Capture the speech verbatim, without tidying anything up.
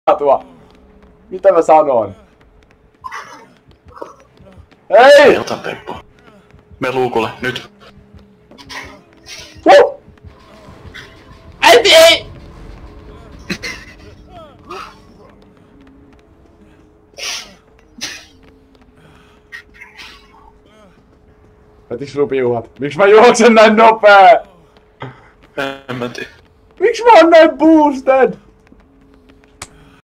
tuo. Mitä mä sanon? Hei! Ota Peppo. Me luukulle, nyt. Huh! Äiti ei! Jätiks sun piuhat? Miks mä juoksen näin nopee? En mä tiedä. Miks mä oon näin boosted?